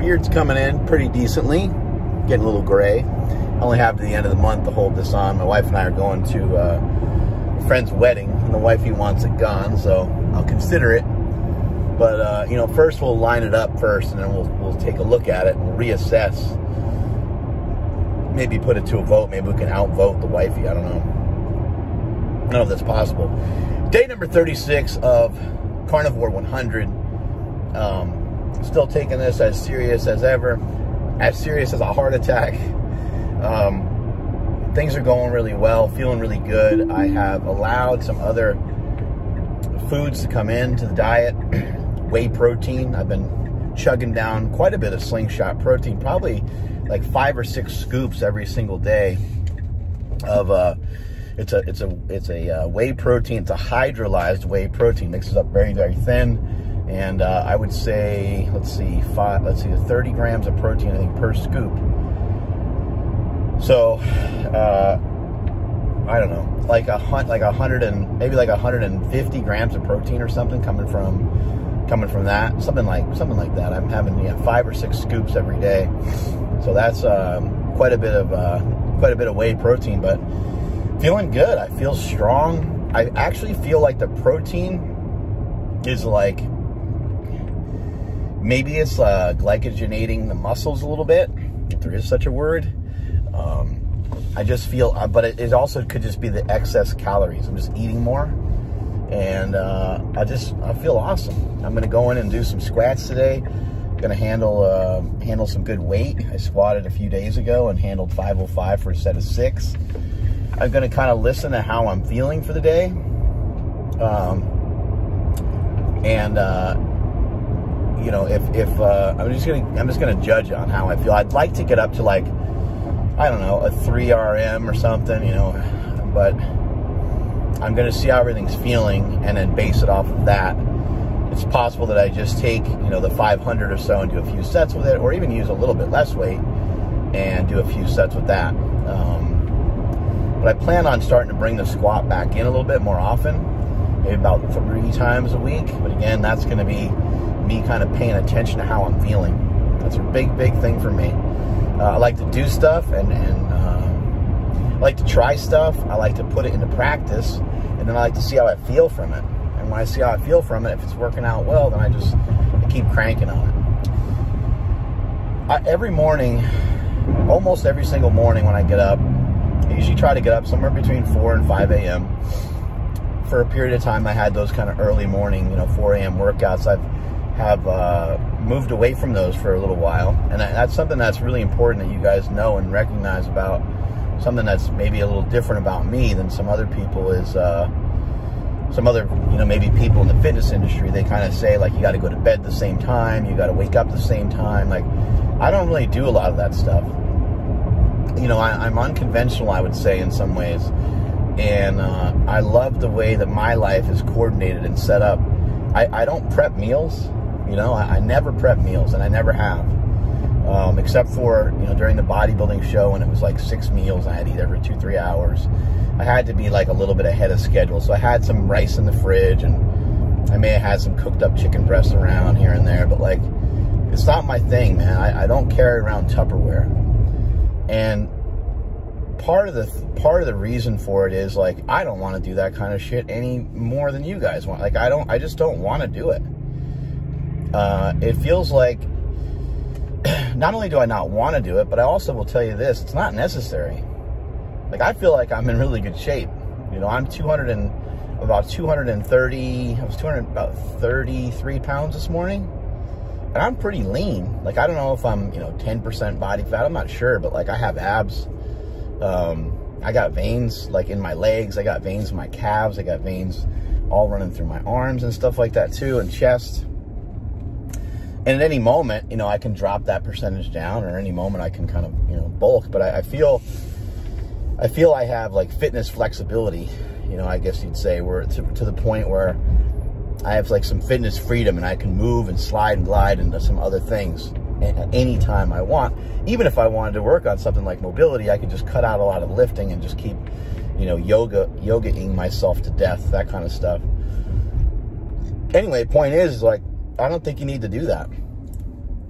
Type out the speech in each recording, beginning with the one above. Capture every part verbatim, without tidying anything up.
beard's coming in pretty decently, getting a little gray. I only have to the end of the month to hold this on. My wife and I are going to uh, a friend's wedding, and the wifey wants it gone, so I'll consider it. But, uh, you know, first we'll line it up first, and then we'll, we'll take a look at it and reassess. Maybe put it to a vote. Maybe we can outvote the wifey. I don't know. I don't know if that's possible. Day number thirty-six of Carnivore one hundred. Um, still taking this as serious as ever. As serious as a heart attack. Um, things are going really well. Feeling really good. I have allowed some other foods to come into the diet. Whey protein. I've been chugging down quite a bit of Slingshot protein. Probably like five or six scoops every single day of uh it's a it's a it's a uh, whey protein. It's a hydrolyzed whey protein. Mixes up very very thin, and uh, I would say let's see five let's see thirty grams of protein I think per scoop. So uh I don't know, like a hunt like a hundred and maybe like a hundred and fifty grams of protein or something coming from coming from that, something like something like that. I'm having yeah five or six scoops every day. So that's um, quite a bit of uh, quite a bit of whey protein, but feeling good. I feel strong. I actually feel like the protein is like maybe it's uh, glycogenating the muscles a little bit, if there is such a word. Um, I just feel, uh, but it, it also could just be the excess calories. I'm just eating more, and uh, I just I feel awesome. I'm gonna go in and do some squats today. Gonna handle uh, handle some good weight. I squatted a few days ago and handled five oh five for a set of six. I'm gonna kind of listen to how I'm feeling for the day, um, and uh, you know, if if uh, I'm just gonna I'm just gonna judge on how I feel. I'd like to get up to like I don't know a three R M or something, you know, but I'm gonna see how everything's feeling and then base it off of that. It's possible that I just take, you know, the five hundred or so and do a few sets with it, or even use a little bit less weight and do a few sets with that. Um, but I plan on starting to bring the squat back in a little bit more often, maybe about three times a week. But again, that's going to be me kind of paying attention to how I'm feeling. That's a big, big thing for me. Uh, I like to do stuff, and, and uh, I like to try stuff. I like to put it into practice, and then I like to see how I feel from it. And when I see how I feel from it, if it's working out well, then I just I keep cranking on it. I, every morning, almost every single morning when I get up, I usually try to get up somewhere between four and five A M For a period of time, I had those kind of early morning, you know, four A M workouts. I've have uh, moved away from those for a little while. And that's something that's really important that you guys know and recognize about. Something that's maybe a little different about me than some other people is... Uh, Some other, you know, maybe people in the fitness industry, they kind of say, like, you got to go to bed at the same time, you got to wake up at the same time. Like, I don't really do a lot of that stuff. You know, I, I'm unconventional, I would say, in some ways. And uh, I love the way that my life is coordinated and set up. I, I don't prep meals, you know, I, I never prep meals, and I never have. Um, except for, you know, during the bodybuilding show when it was like six meals, I had to eat every two, three hours. I had to be like a little bit ahead of schedule. So I had some rice in the fridge, and I may have had some cooked up chicken breasts around here and there, but like, it's not my thing, man. I, I don't carry around Tupperware. And part of the, part of the reason for it is like, I don't want to do that kind of shit any more than you guys want. Like, I don't, I just don't want to do it. Uh, it feels like, not only do I not want to do it, but I also will tell you this, it's not necessary. Like, I feel like I'm in really good shape. You know, I'm two hundred and about two hundred thirty, I was two hundred, about thirty-three pounds this morning. And I'm pretty lean. Like, I don't know if I'm, you know, ten percent body fat. I'm not sure, but like, I have abs. Um, I got veins like in my legs. I got veins in my calves. I got veins all running through my arms and stuff like that too, and chest. And at any moment, you know, I can drop that percentage down, or at any moment I can kind of, you know, bulk. But I, I feel, I feel I have like fitness flexibility, you know, I guess you'd say, where to, to the point where I have like some fitness freedom, and I can move and slide and glide into some other things at any time I want. Even if I wanted to work on something like mobility, I could just cut out a lot of lifting and just keep, you know, yoga, yoga-ing myself to death, that kind of stuff. Anyway, point is, is like, I don't think you need to do that.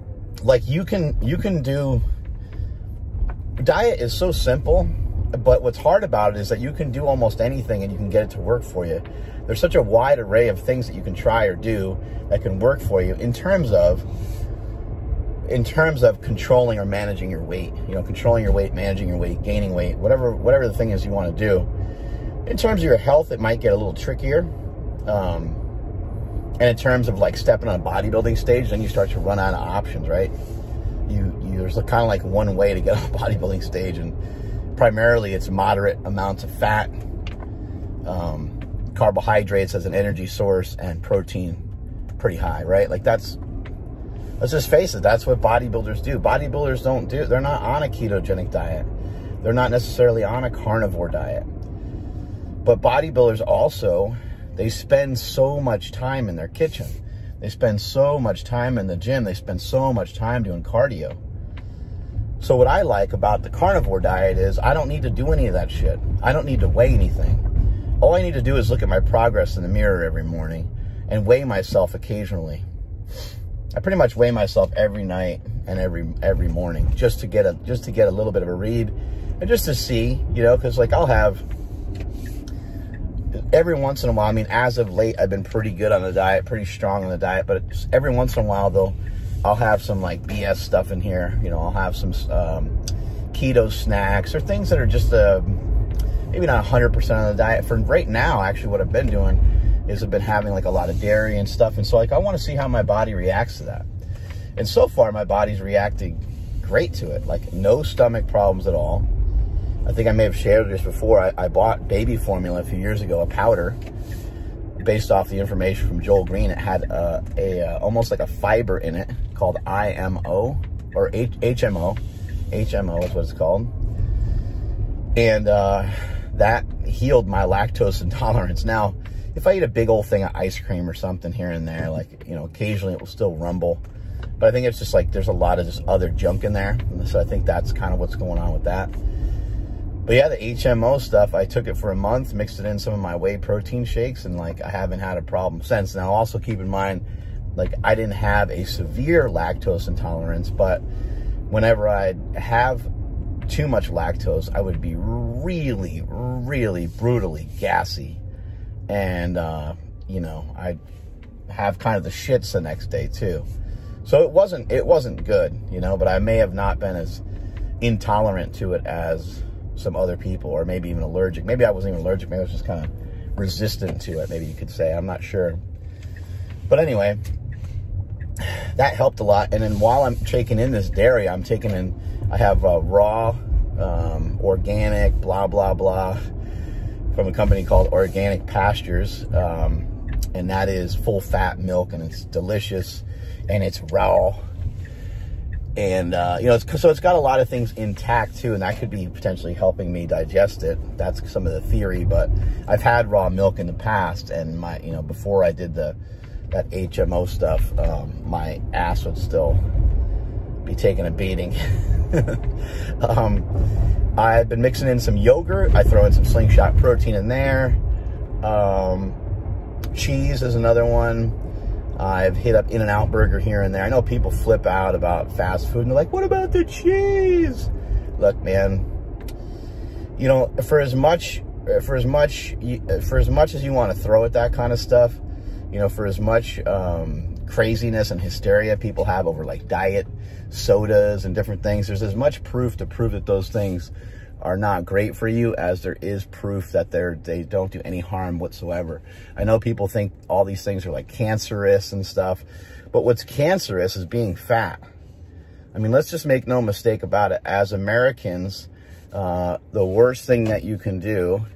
like you can, you can do, diet is so simple, but what's hard about it is that you can do almost anything and you can get it to work for you. There's such a wide array of things that you can try or do that can work for you in terms of, in terms of controlling or managing your weight, you know, controlling your weight, managing your weight, gaining weight, whatever, whatever the thing is you want to do. In terms of your health, it might get a little trickier. Um, and in terms of like stepping on a bodybuilding stage, then you start to run out of options, right? You, you there's kind of like one way to get on a bodybuilding stage, and primarily it's moderate amounts of fat, um, carbohydrates as an energy source, and protein pretty high, right? Like that's, let's just face it, that's what bodybuilders do. Bodybuilders don't do, they're not on a ketogenic diet. They're not necessarily on a carnivore diet. But bodybuilders also, they spend so much time in their kitchen. They spend so much time in the gym. They spend so much time doing cardio. So what I like about the carnivore diet is I don't need to do any of that shit. I don't need to weigh anything. All I need to do is look at my progress in the mirror every morning and weigh myself occasionally. I pretty much weigh myself every night and every every morning just to get a just to get a little bit of a read, and just to see, you know, because like I'll have every once in a while. I mean, as of late, I've been pretty good on the diet, pretty strong on the diet, but just every once in a while, though, I'll have some like B S stuff in here. You know, I'll have some um, keto snacks or things that are just uh, maybe not one hundred percent on the diet. For right now, actually, what I've been doing is I've been having like a lot of dairy and stuff. And so like, I want to see how my body reacts to that. And so far my body's reacting great to it. Like no stomach problems at all. I think I may have shared this before. I, I bought baby formula a few years ago, a powder, based off the information from Joel Green. It had uh, a, uh, almost like a fiber in it called I M O or H M O. H M O is what it's called. And uh, that healed my lactose intolerance. Now, if I eat a big old thing of ice cream or something here and there, like, you know, occasionally it will still rumble. But I think it's just like there's a lot of just other junk in there. And so I think that's kind of what's going on with that. But yeah, the H M O stuff, I took it for a month, mixed it in some of my whey protein shakes, and like I haven't had a problem since. Now also keep in mind, like I didn't have a severe lactose intolerance, but whenever I'd have too much lactose, I would be really, really brutally gassy. And, uh, you know, I'd have kind of the shits the next day too. So it wasn't, it wasn't good, you know, but I may have not been as intolerant to it as some other people, or maybe even allergic. Maybe I wasn't even allergic. Maybe I was just kind of resistant to it. Maybe you could say, I'm not sure. But anyway, that helped a lot. And then while I'm taking in this dairy, I'm taking in, I have uh, raw, um, organic, blah, blah, blah, from a company called Organic Pastures. Um, and that is full fat milk, and it's delicious, and it's raw. And, uh, you know, it's, so it's got a lot of things intact too, and that could be potentially helping me digest it. That's some of the theory, but I've had raw milk in the past, and my, you know, before I did the, that H M O stuff, um, my ass would still be taking a beating. um, I've been mixing in some yogurt. I throw in some Slingshot protein in there. Um, cheese is another one. I've hit up In-N-Out Burger here and there. I know people flip out about fast food and they're like, what about the cheese? Look, man, you know, for as much, for as much, for as much as you want to throw at that kind of stuff, you know, for as much um, craziness and hysteria people have over like diet sodas and different things, there's as much proof to prove that those things are not great for you as there is proof that they're they don't do any harm whatsoever. I know people think all these things are like cancerous and stuff, but what's cancerous is being fat. I mean, let's just make no mistake about it. As Americans, uh, the worst thing that you can do,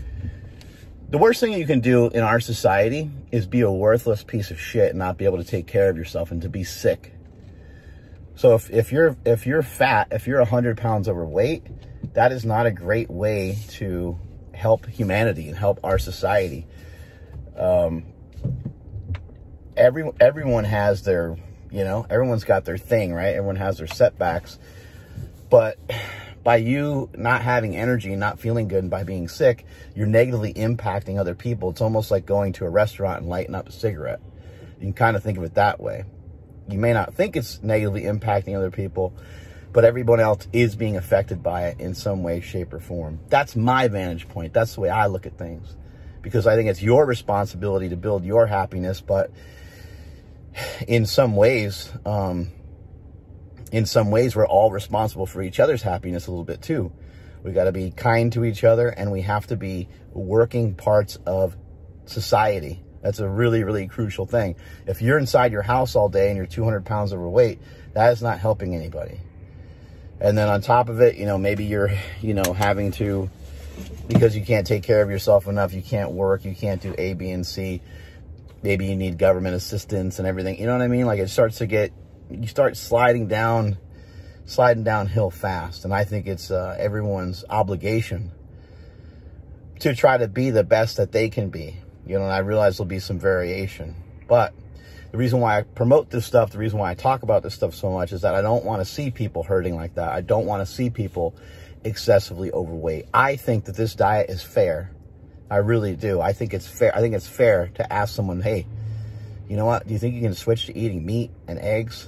the worst thing that you can do in our society is be a worthless piece of shit and not be able to take care of yourself and to be sick. So if, if you're if you're fat, if you're one hundred pounds overweight, that is not a great way to help humanity and help our society. Um, every, everyone has their, you know, everyone's got their thing, right? Everyone has their setbacks. But by you not having energy and not feeling good and by being sick, you're negatively impacting other people. It's almost like going to a restaurant and lighting up a cigarette. You can kind of think of it that way. you may not think it's negatively impacting other people, but everyone else is being affected by it in some way, shape, or form. That's my vantage point. That's the way I look at things, because I think it's your responsibility to build your happiness. But in some ways, um, in some ways, we're all responsible for each other's happiness a little bit too. We got to be kind to each other, and we have to be working parts of society. That's a really, really crucial thing. If you're inside your house all day and you're two hundred pounds overweight, that is not helping anybody. And then on top of it, you know, maybe you're, you know, having to, because you can't take care of yourself enough, you can't work, you can't do A, B, and C. Maybe you need government assistance and everything. You know what I mean? Like, it starts to get, you start sliding down, sliding downhill fast. And I think it's uh, everyone's obligation to try to be the best that they can be. You know, and I realize there'll be some variation. But the reason why I promote this stuff, the reason why I talk about this stuff so much is that I don't want to see people hurting like that. I don't want to see people excessively overweight. I think that this diet is fair. I really do. I think it's fair. I think it's fair to ask someone, hey, you know what? Do you think you can switch to eating meat and eggs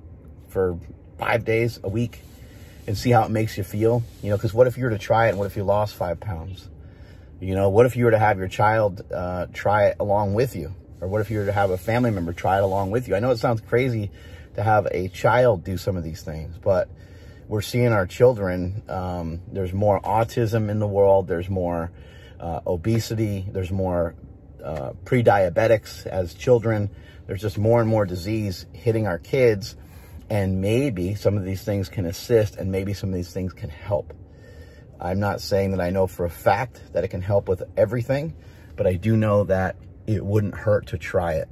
for five days a week and see how it makes you feel? You know, because what if you were to try it and what if you lost five pounds? You know, what if you were to have your child uh, try it along with you? Or what if you were to have a family member try it along with you? I know it sounds crazy to have a child do some of these things, but we're seeing our children, um, there's more autism in the world, there's more uh, obesity, there's more uh, pre-diabetics as children, there's just more and more disease hitting our kids, and maybe some of these things can assist, and maybe some of these things can help. I'm not saying that I know for a fact that it can help with everything, but I do know that it wouldn't hurt to try it.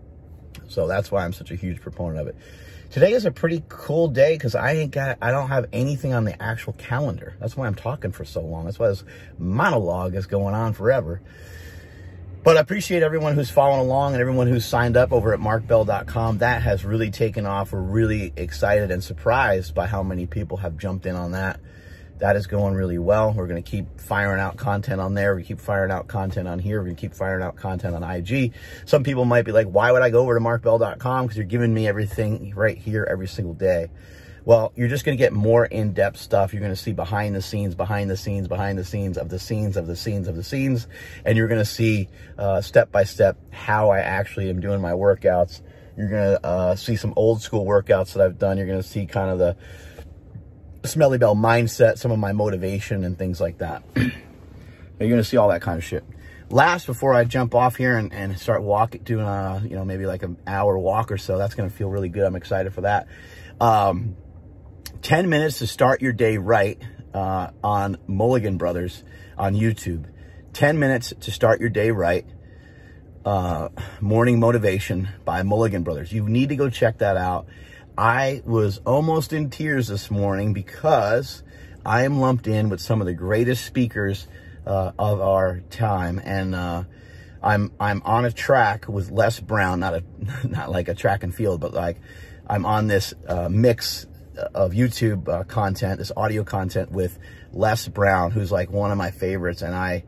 So that's why I'm such a huge proponent of it. Today is a pretty cool day because I ain't got, I don't have anything on the actual calendar. That's why I'm talking for so long. That's why this monologue is going on forever. But I appreciate everyone who's following along and everyone who's signed up over at mark bell dot com. That has really taken off. We're really excited and surprised by how many people have jumped in on that. That is going really well. We're going to keep firing out content on there. We keep firing out content on here. We're going to keep firing out content on I G. Some people might be like, why would I go over to mark bell dot com? Because you're giving me everything right here every single day. Well, you're just going to get more in-depth stuff. You're going to see behind the scenes, behind the scenes, behind the scenes of the scenes of the scenes of the scenes. And you're going to see uh, step by step how I actually am doing my workouts. You're going to uh, see some old school workouts that I've done. You're going to see kind of the Smelly Bell mindset, some of my motivation and things like that. You're going to see all that kind of shit. Last, before I jump off here and, and start walking, doing a, you know, maybe like an hour walk or so, that's going to feel really good. I'm excited for that. Um, ten minutes to start your day right uh, on Mulligan Brothers on YouTube. ten minutes to start your day right. Uh, Morning Motivation by Mulligan Brothers. You need to go check that out. I was almost in tears this morning because I am lumped in with some of the greatest speakers uh, of our time, and uh, I'm I'm on a track with Les Brown, not a not like a track and field, but like I'm on this uh, mix of YouTube uh, content, this audio content with Les Brown, who's like one of my favorites, and I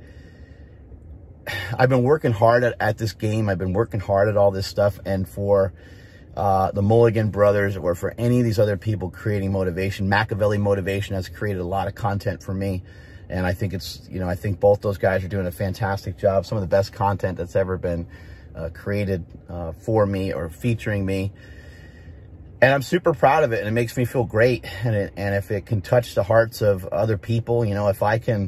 I've been working hard at, at this game. I've been working hard at all this stuff, and for Uh, the Mulligan Brothers, or for any of these other people creating motivation. Machiavelli Motivation has created a lot of content for me, and I think it's, you know, I think both those guys are doing a fantastic job. Some of the best content that's ever been uh, created uh, for me or featuring me, and I'm super proud of it, and it makes me feel great. And it, and if it can touch the hearts of other people, you know, if I can,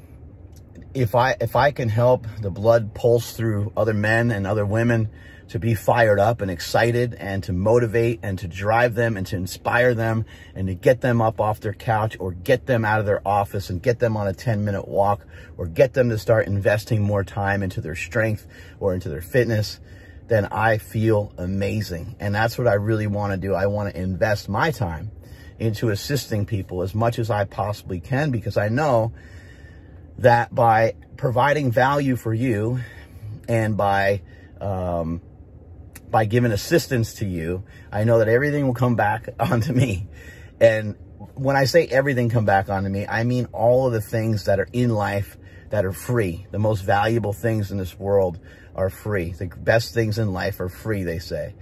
if I if I can help the blood pulse through other men and other women to be fired up and excited and to motivate and to drive them and to inspire them and to get them up off their couch or get them out of their office and get them on a ten minute walk or get them to start investing more time into their strength or into their fitness, then I feel amazing. And that's what I really want to do. I want to invest my time into assisting people as much as I possibly can, because I know that by providing value for you and by um, by giving assistance to you, I know that everything will come back onto me. And when I say everything come back onto me, I mean all of the things that are in life that are free. The most valuable things in this world are free. The best things in life are free, they say.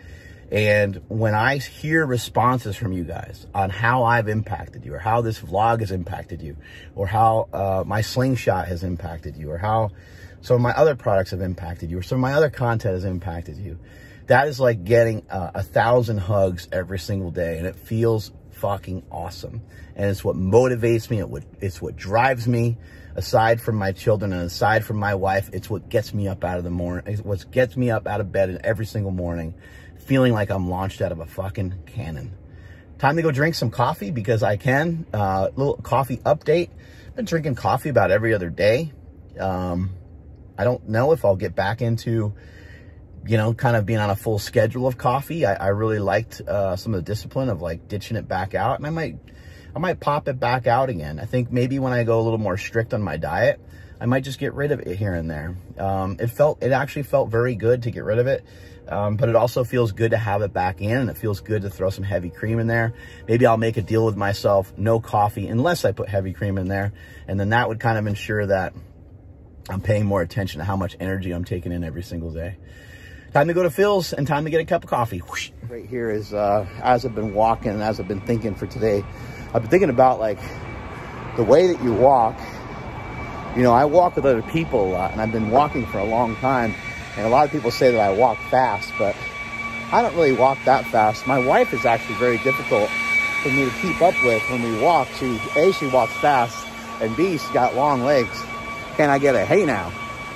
And when I hear responses from you guys on how I've impacted you, or how this vlog has impacted you, or how uh, my slingshot has impacted you, or how some of my other products have impacted you, or some of my other content has impacted you, that is like getting uh, a thousand hugs every single day. And it feels fucking awesome. And it's what motivates me. It would, it's what drives me. Aside from my children and aside from my wife, it's what gets me up out of the morning. It's what gets me up out of bed every single morning, feeling like I'm launched out of a fucking cannon. Time to go drink some coffee because I can. Uh, little coffee update. I've been drinking coffee about every other day. Um, I don't know if I'll get back into, you know, kind of being on a full schedule of coffee. I, I really liked uh, some of the discipline of like ditching it back out, and I might, I might pop it back out again. I think maybe when I go a little more strict on my diet, I might just get rid of it here and there. Um, it felt, it actually felt very good to get rid of it. Um, but it also feels good to have it back in, and it feels good to throw some heavy cream in there. Maybe I'll make a deal with myself, no coffee unless I put heavy cream in there. And then that would kind of ensure that I'm paying more attention to how much energy I'm taking in every single day. Time to go to Phil's and time to get a cup of coffee. Whoosh. Right here is, uh, as I've been walking and as I've been thinking for today, I've been thinking about like the way that you walk. You know, I walk with other people a lot, and I've been walking for a long time. And a lot of people say that I walk fast, but I don't really walk that fast. My wife is actually very difficult for me to keep up with when we walk. She, A, she walks fast, and B, she's got long legs. Can I get a hey now?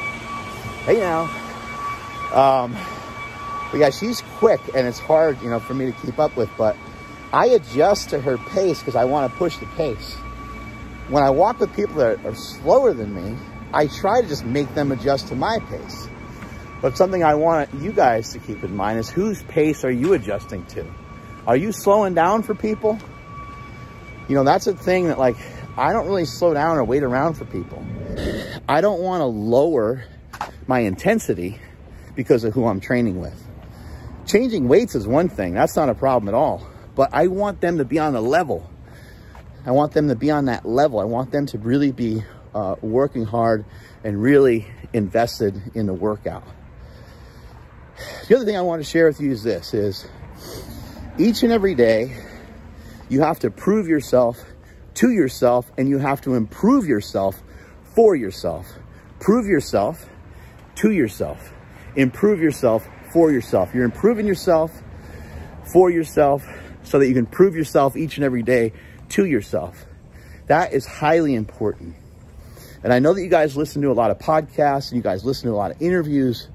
Hey now. Um, but yeah, she's quick, and it's hard, you know, for me to keep up with, but I adjust to her pace because I want to push the pace. When I walk with people that are slower than me, I try to just make them adjust to my pace. But something I want you guys to keep in mind is, whose pace are you adjusting to? Are you slowing down for people? You know, that's a thing that, like, I don't really slow down or wait around for people. I don't want to lower my intensity because of who I'm training with. Changing weights is one thing. That's not a problem at all. But I want them to be on a level. I want them to be on that level. I want them to really be uh, working hard and really invested in the workout. The other thing I want to share with you is this, is each and every day, you have to prove yourself to yourself, and you have to improve yourself for yourself. Prove yourself to yourself. Improve yourself for yourself. You're improving yourself for yourself so that you can prove yourself each and every day to yourself. That is highly important. And I know that you guys listen to a lot of podcasts, and you guys listen to a lot of interviews.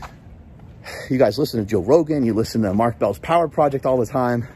You guys listen to Joe Rogan, you listen to Mark Bell's Power Project all the time.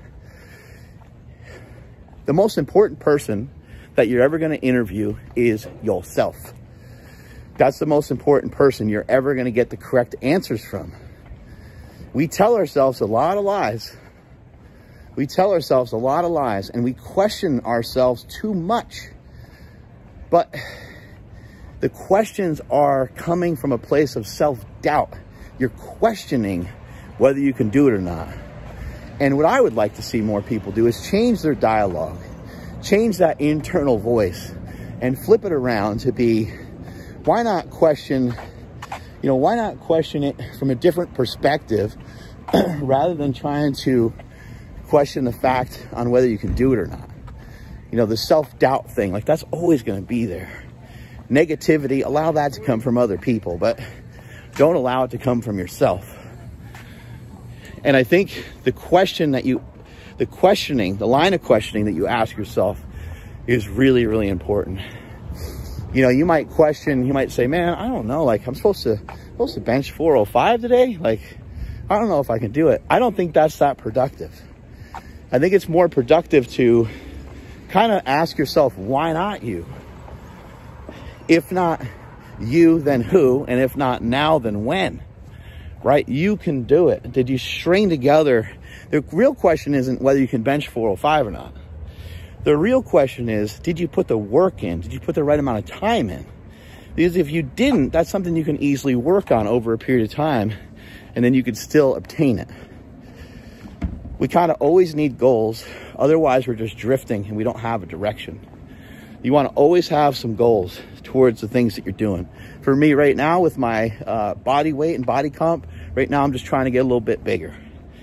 The most important person that you're ever going to interview is yourself. That's the most important person you're ever going to get the correct answers from. We tell ourselves a lot of lies. We tell ourselves a lot of lies, and we question ourselves too much. But the questions are coming from a place of self-doubt. You're questioning whether you can do it or not. And what I would like to see more people do is change their dialogue, change that internal voice, and flip it around to be, why not question, you know, why not question it from a different perspective rather than trying to question the fact on whether you can do it or not. You know, the self-doubt thing, like, that's always going to be there. Negativity, allow that to come from other people, but don't allow it to come from yourself. And I think the question that you, the questioning, the line of questioning that you ask yourself is really, really important. You know, you might question, you might say, man, I don't know, like, I'm supposed to, supposed to bench four oh five today. Like, I don't know if I can do it. I don't think that's that productive. I think it's more productive to kind of ask yourself, why not you? If not you, then who? And if not now, then when? Right? You can do it. Did you string together? The real question isn't whether you can bench four oh five or not. The real question is, did you put the work in? Did you put the right amount of time in? Because if you didn't, that's something you can easily work on over a period of time, and then you could still obtain it. We kind of always need goals. Otherwise, we're just drifting and we don't have a direction. You want to always have some goals towards the things that you're doing. For me right now, with my uh, body weight and body comp, right now I'm just trying to get a little bit bigger.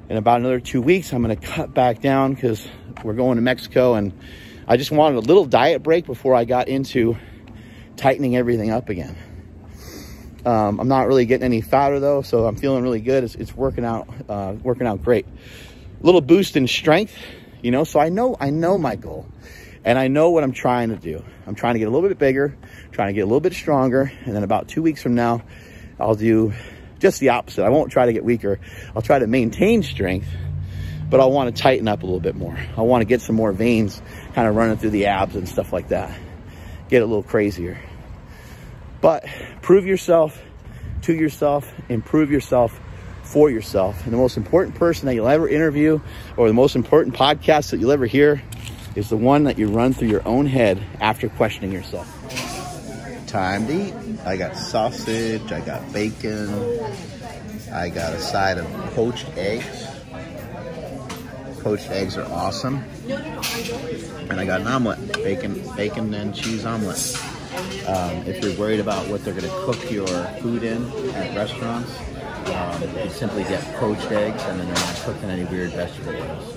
in about another two weeks, I'm going to cut back down because we're going to Mexico, and I just wanted a little diet break before I got into tightening everything up again. Um, I'm not really getting any fatter though, so I'm feeling really good. It's, it's working out, uh, working out great. A little boost in strength, you know, so I know, I know my goal, and I know what I'm trying to do. I'm trying to get a little bit bigger, trying to get a little bit stronger. And then about two weeks from now, I'll do just the opposite. I won't try to get weaker. I'll try to maintain strength, but I want to tighten up a little bit more. I want to get some more veins kind of running through the abs and stuff like that. Get a little crazier. But prove yourself to yourself, improve yourself for yourself. And the most important person that you'll ever interview, or the most important podcast that you'll ever hear, is the one that you run through your own head after questioning yourself. Time to eat. I got sausage, I got bacon, I got a side of poached eggs. Poached eggs are awesome. And I got an omelet, bacon, bacon and cheese omelet. Um, if you're worried about what they're going to cook your food in at restaurants, um, you simply get poached eggs, and then they're not cooked in any weird vegetable oils.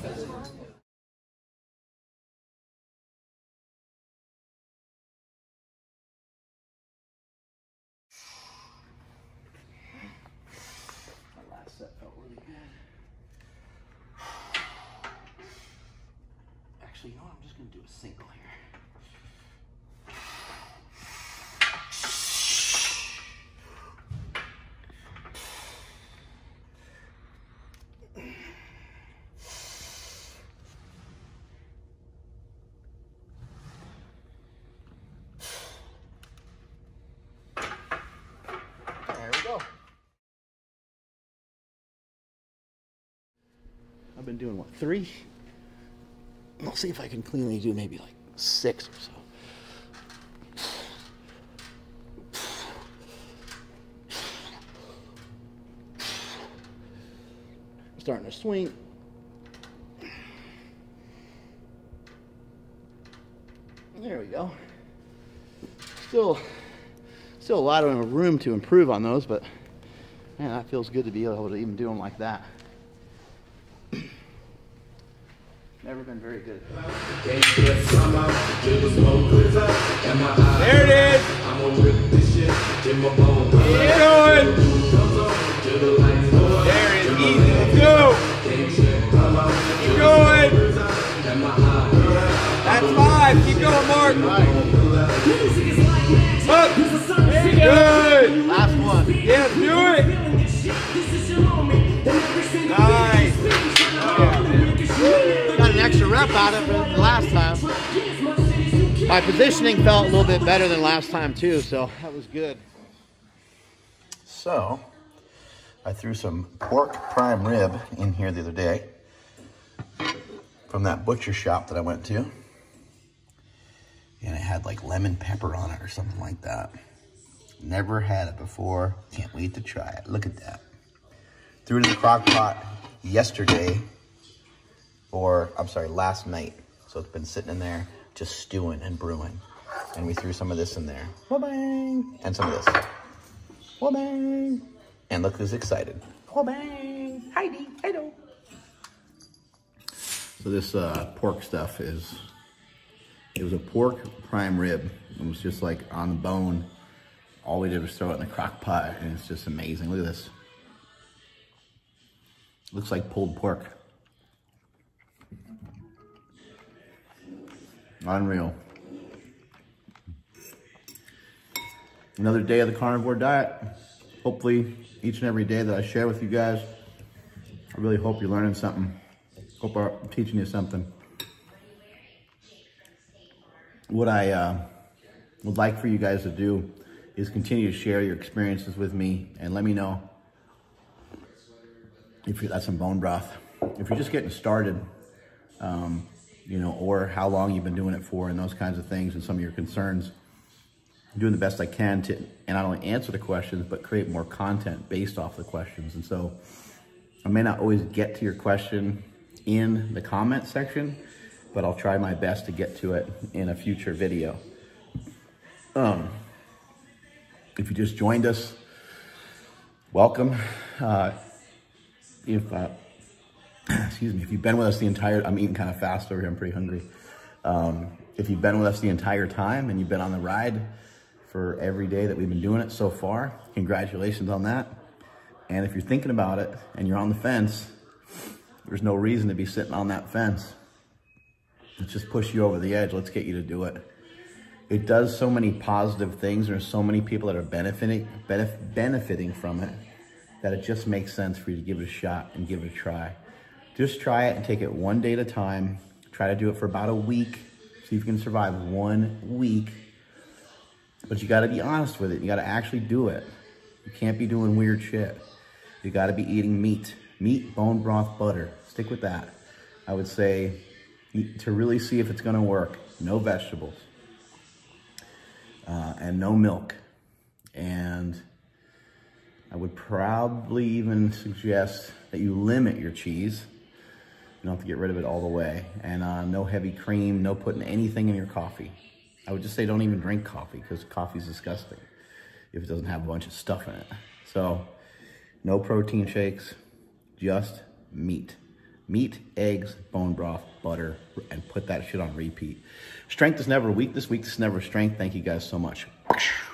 My last set felt really good. Actually, you know what? I'm just going to do a single here. I've been doing what, three? I'll see if I can cleanly do maybe like six or so. Starting to swing. There we go. Still, still a lot of room to improve on those, but man, that feels good to be able to even do them like that. Never been very good at that. There it is. Keep going. There it is. Easy. Let's go. Keep going. That's five. Keep going, Mark. Up. Good. Last one. Yeah, do it. Nice. Got an extra rep out of it than last time. My positioning felt a little bit better than last time too, so that was good. So, I threw some pork prime rib in here the other day from that butcher shop that I went to. And it had like lemon pepper on it or something like that. Never had it before. Can't wait to try it. Look at that. Threw it in the crock pot yesterday. Or, I'm sorry, last night. So it's been sitting in there just stewing and brewing. And we threw some of this in there. Wha-bang! And some of this. Wha-bang! And look who's excited. Wha-bang! Heidi, hello! So this uh, pork stuff is, it was a pork prime rib. It was just like on the bone. All we did was throw it in the crock pot, and it's just amazing. Look at this. Looks like pulled pork. Unreal. Another day of the carnivore diet. Hopefully, each and every day that I share with you guys, I really hope you're learning something. Hope I'm teaching you something. What I uh, would like for you guys to do is continue to share your experiences with me, and let me know if you're, that's some bone broth. If you're just getting started, um, you know, or how long you've been doing it for, and those kinds of things, and some of your concerns. I'm doing the best I can to, and not only answer the questions, but create more content based off the questions. And so I may not always get to your question in the comment section, but I'll try my best to get to it in a future video. Um, if you just joined us, welcome. Uh, if uh, excuse me, if you've been with us the entire, I'm eating kind of fast over here, I'm pretty hungry. Um, if you've been with us the entire time and you've been on the ride for every day that we've been doing it so far, congratulations on that. And if you're thinking about it and you're on the fence, there's no reason to be sitting on that fence. Let's just push you over the edge. Let's get you to do it. It does so many positive things. There's so many people that are benefiting, benef benefiting from it that it just makes sense for you to give it a shot and give it a try. Just try it and take it one day at a time. Try to do it for about a week. See if you can survive one week. But you gotta be honest with it. You gotta actually do it. You can't be doing weird shit. You gotta be eating meat. Meat, bone broth, butter. Stick with that. I would say, to really see if it's gonna work, no vegetables. Uh, and no milk. And I would probably even suggest that you limit your cheese. You don't have to get rid of it all the way. And uh, no heavy cream, no putting anything in your coffee. I would just say don't even drink coffee because coffee is disgusting if it doesn't have a bunch of stuff in it. So no protein shakes, just meat. Meat, eggs, bone broth, butter, and put that shit on repeat. Strength is never weakness, weakness is never strength. Thank you guys so much.